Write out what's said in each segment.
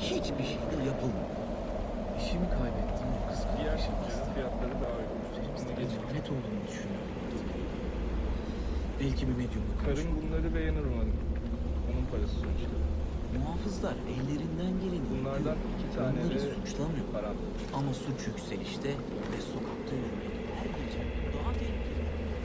hiçbir şey de yapılmıyor. İşimi kaybettim. Kız Diğer şirketlerin fiyatları daha uygun. Net olduğunu düşünüyorum. Belki bir medyumla Karın bunları beğenir umarım. Onun parası sonuçta. Muhafızlar ellerinden geleni Bunlardan 2 tane onları de suçlamıyor. param. Ama suç yükselişte ve sokakta yürümek her gece daha tehlikeli.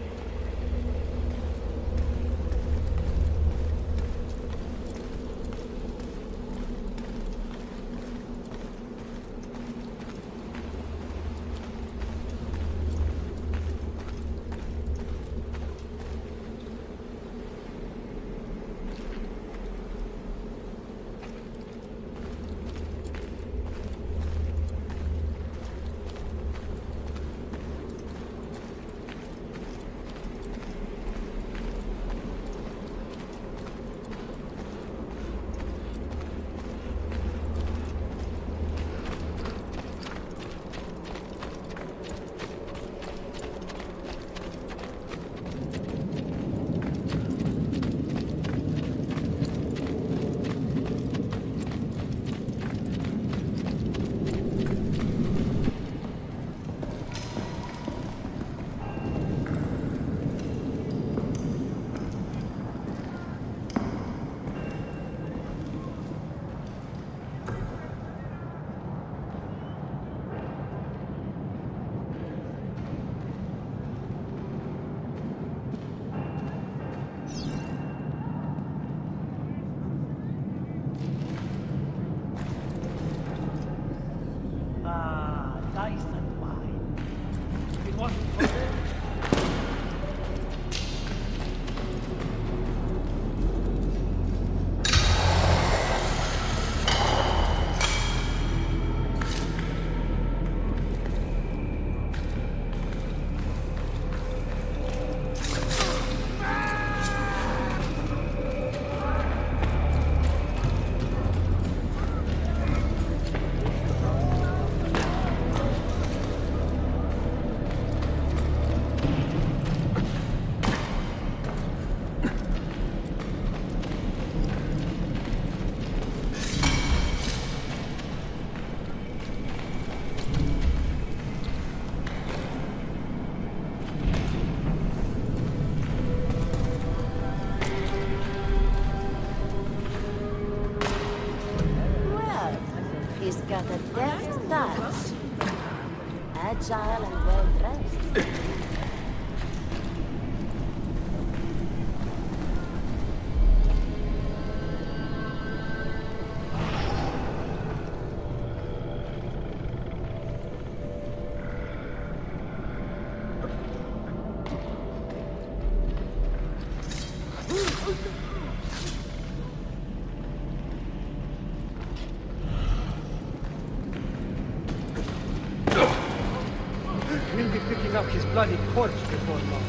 Got a deft touch. Agile and well dressed. Picking up his bloody corpse before long.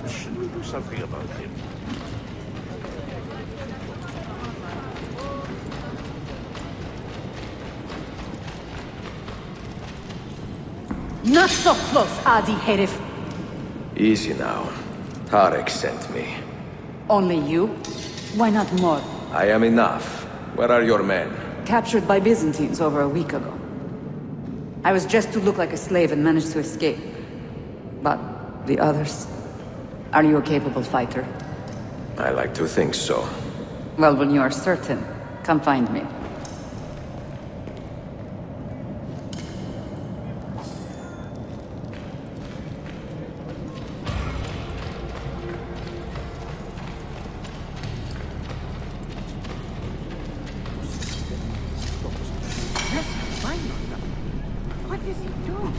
Should we do something about him? Not so close, Adi Herif. Easy now. Tarek sent me. Only you? Why not more? I am enough. Where are your men? Captured by Byzantines over a week ago. I was just to look like a slave and managed to escape. But the others? Are you a capable fighter? I like to think so. Well, when you are certain, come find me. What is he doing?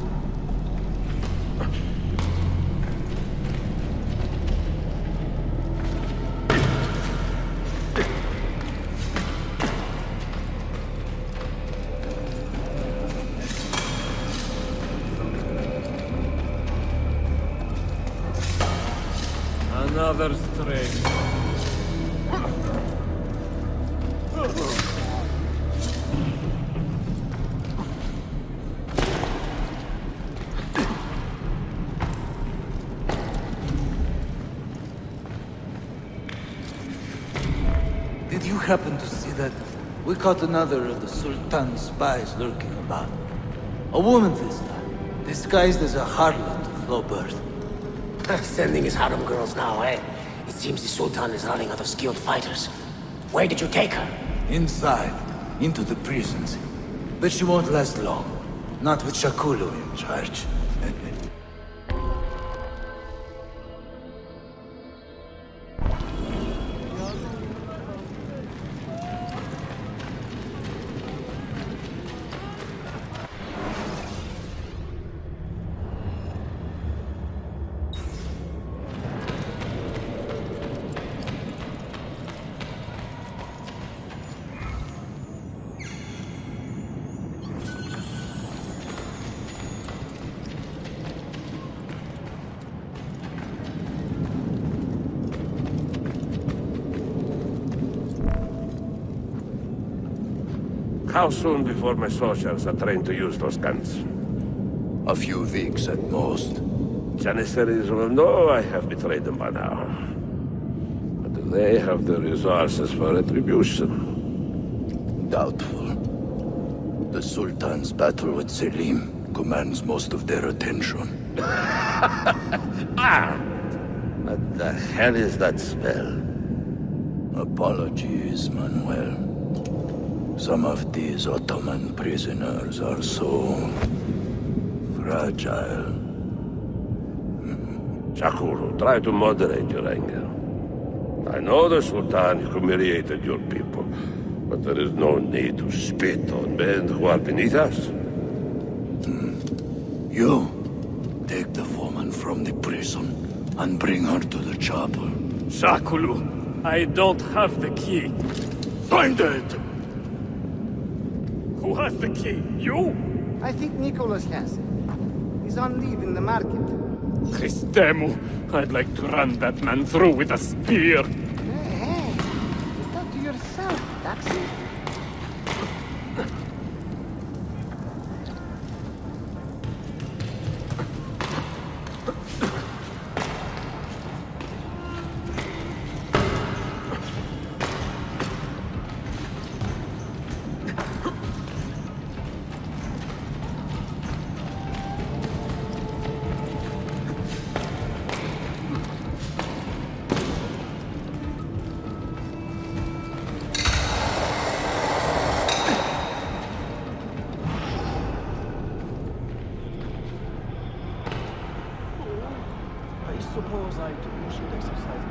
Another strain. Did you happen to see that? We caught another of the Sultan's spies lurking about. A woman this time, disguised as a harlot of low birth. Sending his harem girls now, eh? It seems the Sultan is running out of skilled fighters. Where did you take her? Inside, into the prisons. But she won't last long. Not with Shakulu in charge. How soon before my soldiers are trained to use those guns? A few weeks at most. Janissaries will know I have betrayed them by now. But do they have the resources for retribution? Doubtful. The Sultan's battle with Selim commands most of their attention. What the hell is that spell? Apologies, Manuel. Some of these Ottoman prisoners are so fragile. Shakuru, try to moderate your anger. I know the Sultan humiliated your people, but there is no need to spit on men who are beneath us. You, take the woman from the prison and bring her to the chapel. Shakulu, I don't have the key. Find it! Who has the key? You? I think Nicholas has it. He's on leave in the market. Christemu, I'd like to run that man through with a spear. Hey, you talk to yourself, Taxi. Suppose I should exercise.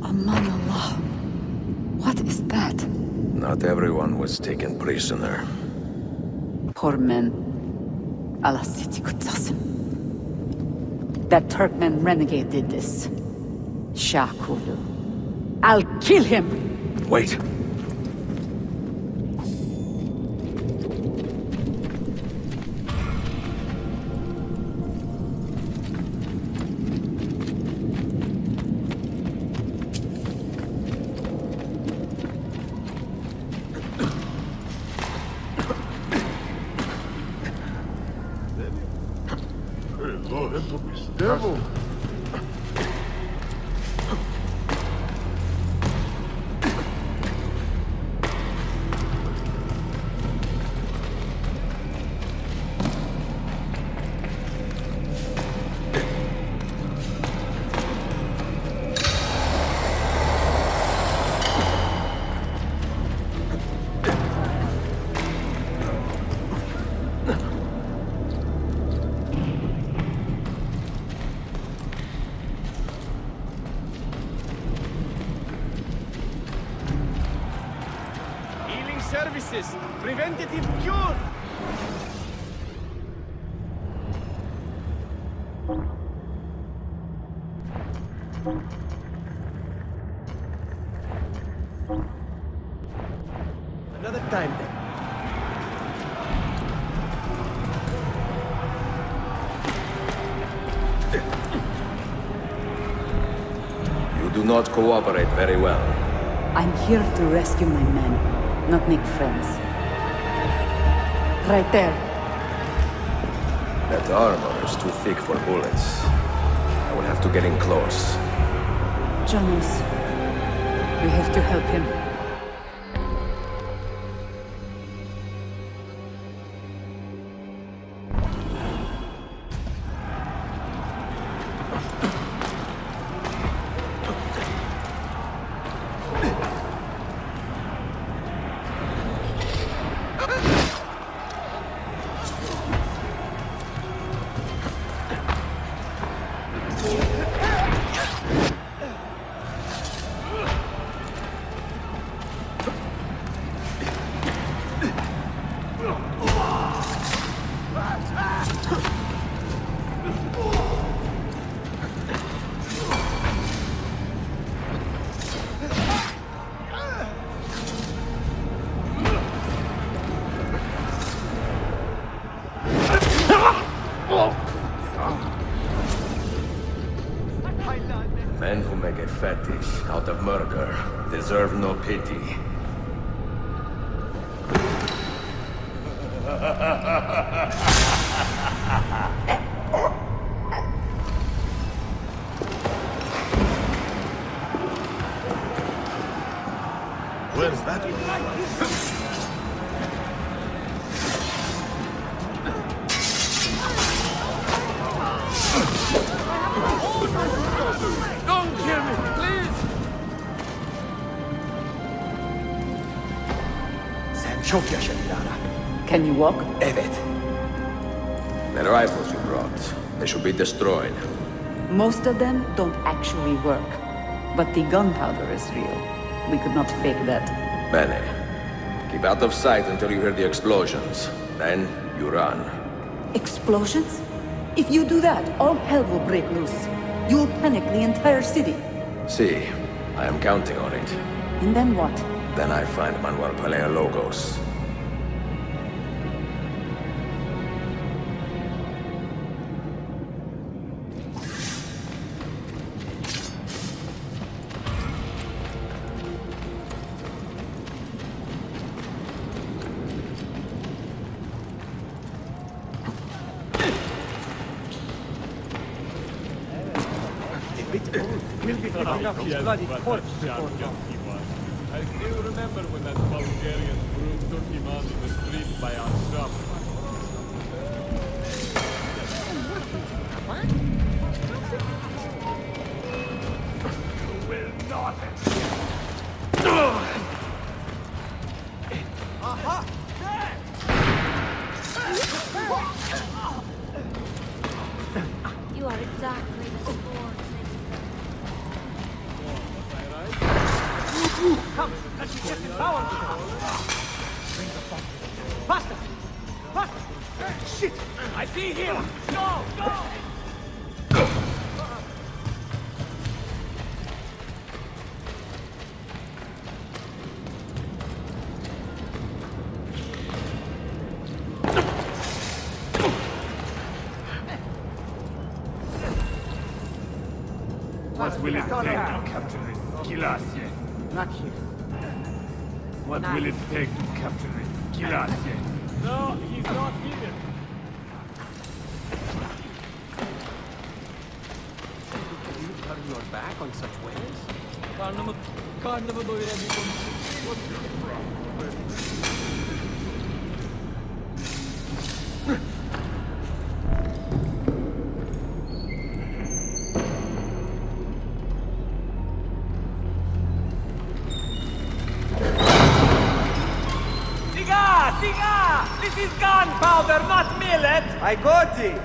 Amanallah. What is that? Not everyone was taken prisoner. Poor men. Allah City Kutsasim. That Turkmen renegade did this. Shakulu. I'll kill him! Wait. Services! Preventative cure! Another time then. You do not cooperate very well. I'm here to rescue my men, not make friends. Right there. That armor is too thick for bullets. I will have to get in close. Jonas, we have to help him. Men who make a fetish out of murder deserve no pity. Where's that? Don't kill me, please! Sen çok yaşa Dilara. Can you walk? Evet. The rifles you brought, they should be destroyed. Most of them don't actually work. But the gunpowder is real. We could not fake that. Bene. Keep out of sight until you hear the explosions. Then, you run. Explosions? If you do that, all hell will break loose. You'll panic the entire city. See, I am counting on it. And then what? Then I find Manuel Paleologos. We'll be picking up his bloody corpse before long. I still remember when that Bulgarian brute took him out in the street by our shop. You are exactly the sport. Come, let's get the power. Bring the bomb. Faster! Faster! Shit! I see him! Go! Go! What will it take to capture this Gilasie? Not here. What will it take to capture this Gilasie? No, he's not here. Can you turn your back on such ways? Karnımı doyurabildim. What's your problem? Siga! This is gunpowder, not millet! I got it!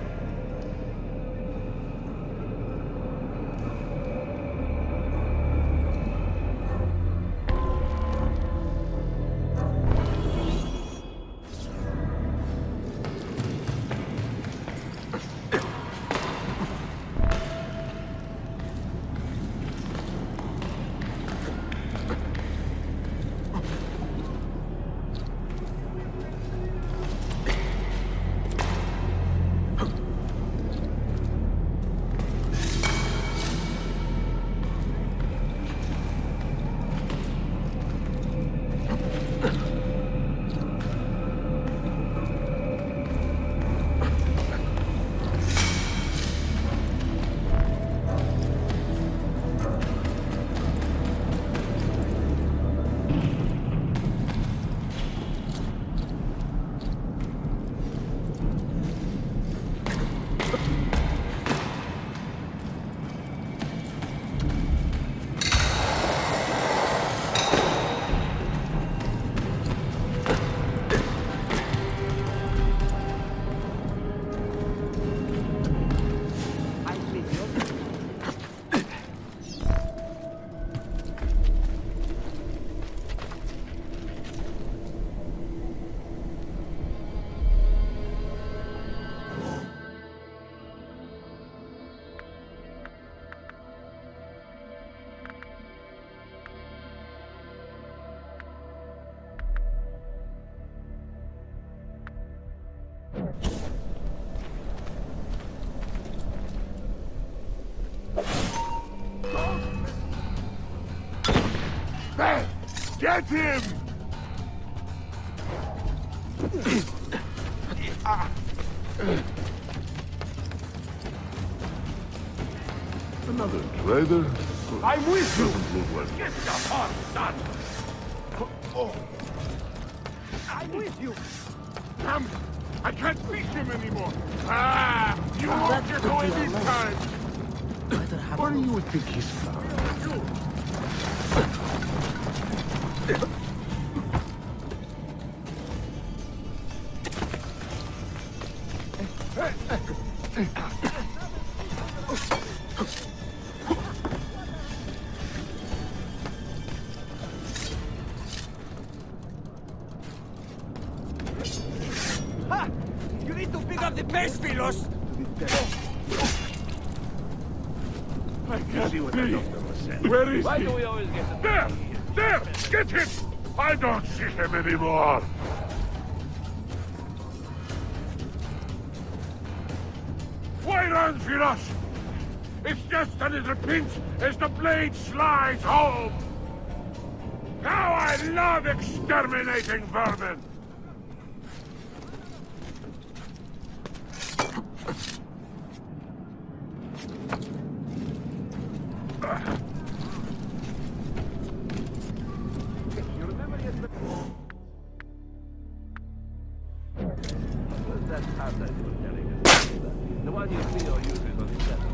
Get him! Another traitor? I'm with you! Doesn't look like Get the horse, son! Oh. I'm with you! Damn it! I can't reach him anymore! Ah! You won't get away this time! Where do you think he's from? Ha! You need to pick up the pace, Philos! I can't see what the doctor was saying. Where is Why he? do we always get the... There! There! Get him! I don't see him anymore! Why run, Philos? It's just a little pinch as the blade slides home! How I love exterminating vermin! You remember yesterday? What's that outside you were telling us? The one you see or use on the set.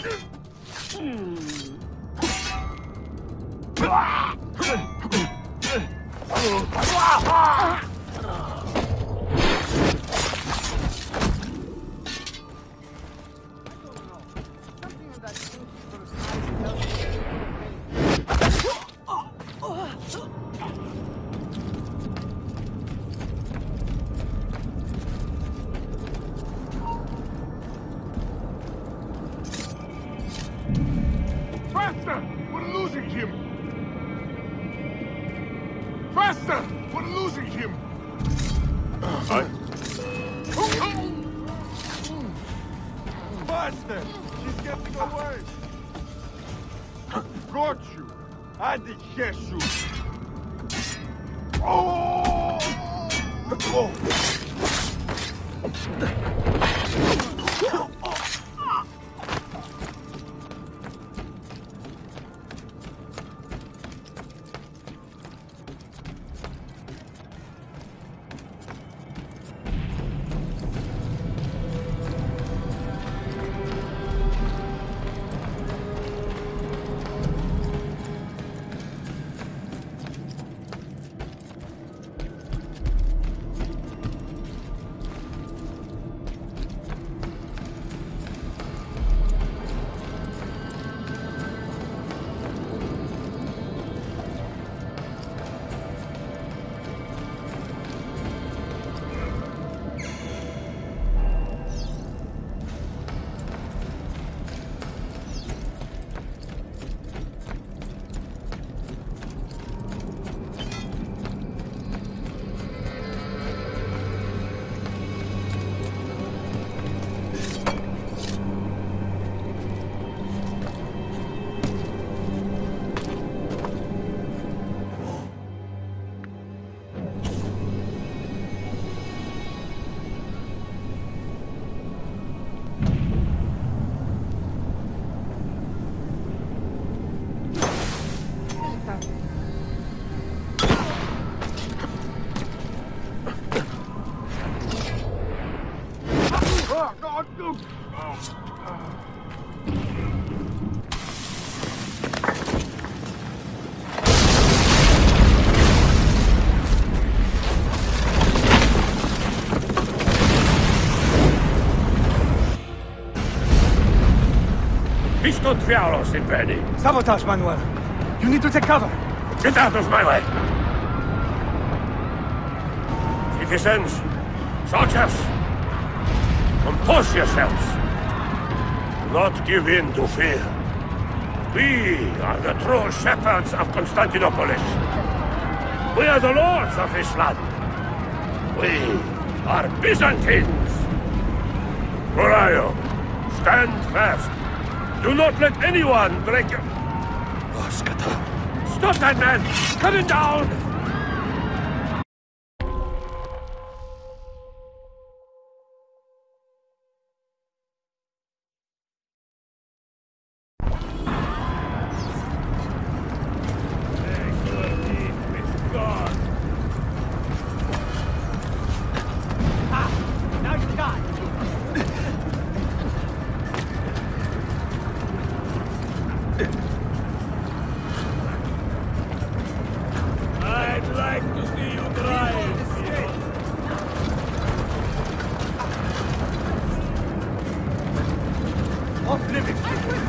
Faster! We're losing him! Faster! We're losing him! Faster! She's getting away! Got you! I did get you! Oh! Visto Tvialos in Penny. Sabotage, Manuel. You need to take cover. Get out of my way! Citizens, soldiers, compose yourselves. Do not give in to fear. We are the true shepherds of Constantinopolis. We are the lords of this land. We are Byzantines. Morayo, stand fast. Do not let anyone break your... Oh, Skata. Stop that man! Cut it down! Now you got. I'd like to see you drive. Off limits.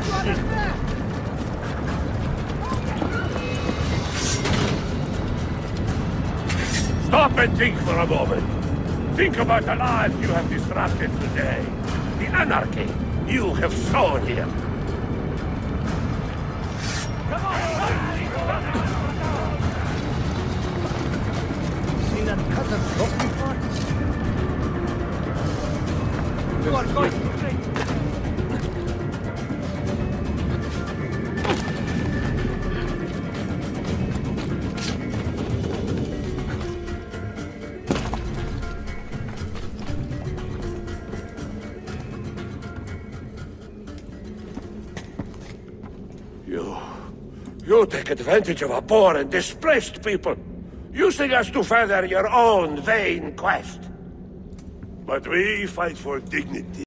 Stop and think for a moment. Think about the lives you have disrupted today. The anarchy you have sown here. See that cut and broken part? You are going to break. You take advantage of our poor and displaced people, using us to further your own vain quest. But we fight for dignity.